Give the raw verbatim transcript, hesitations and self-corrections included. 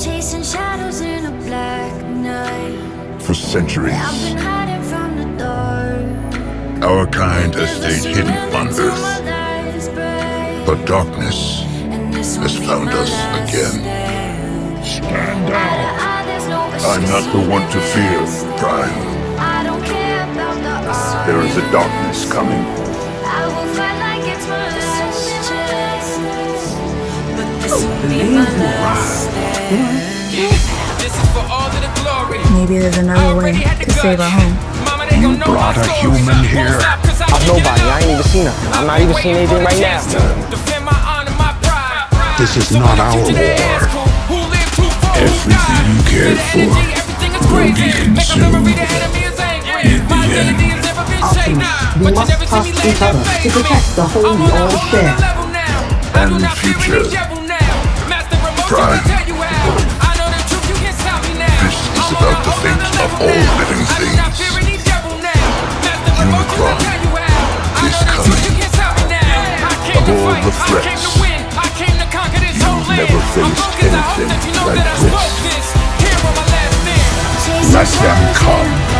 chasing shadows in a black night. For centuries, I've been hiding from the dark. our kind has stayed hidden on Earth. But darkness has found us again. Stand down. I'm not the one to fear, Prime. There is a darkness coming. I will fight like it's my last chance. But this will be my last stand. Maybe there's another way to save our home. You brought a human here. I'm nobody. I ain't even seen her. I'm not even seeing anything right now. This is not our war. Everything you cared for will be consumed. In the end, Optimus, we must trust each other to protect the whole we all share. and the future. Prime. This is about the fate of all living things. Unicron is coming. Of all the threats, you've never faced anything like this. Let them come.